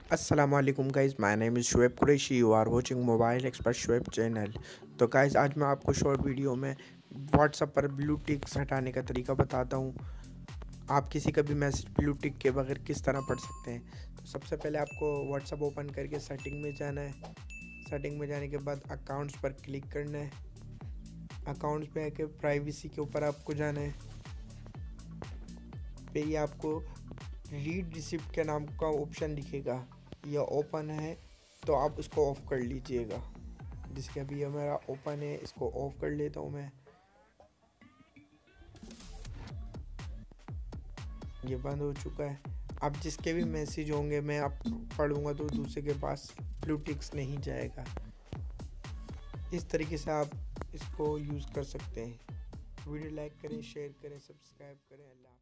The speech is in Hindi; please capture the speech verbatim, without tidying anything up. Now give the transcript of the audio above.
अस्सलामुअलैकुम guys, my name is Shoaib Qureshi. You are watching mobile expert Shoaib channel. तो गाइज़, आज मैं आपको शॉर्ट वीडियो में व्हाट्सएप पर ब्लू टिक्स हटाने का तरीका बताता हूँ। आप किसी का भी मैसेज ब्लू टिक के बगैर किस तरह पढ़ सकते हैं। तो सबसे पहले आपको व्हाट्सएप ओपन करके सेटिंग में जाना है। सेटिंग में जाने के बाद अकाउंट्स पर क्लिक करना है। अकाउंट्स पे आके प्राइवेसी के ऊपर आपको जाना है। पे ये आपको रीड रिसिप्ट के नाम का ऑप्शन दिखेगा, यह ओपन है तो आप इसको ऑफ़ कर लीजिएगा। जिसके अभी ये मेरा ओपन है, इसको ऑफ़ कर लेता हूँ मैं। ये बंद हो चुका है। अब जिसके भी मैसेज होंगे मैं आप पढ़ूँगा तो दूसरे के पास ब्लू टिक्स नहीं जाएगा। इस तरीके से आप इसको यूज़ कर सकते हैं। वीडियो लाइक करें, शेयर करें, सब्सक्राइब करें। अल्लाह।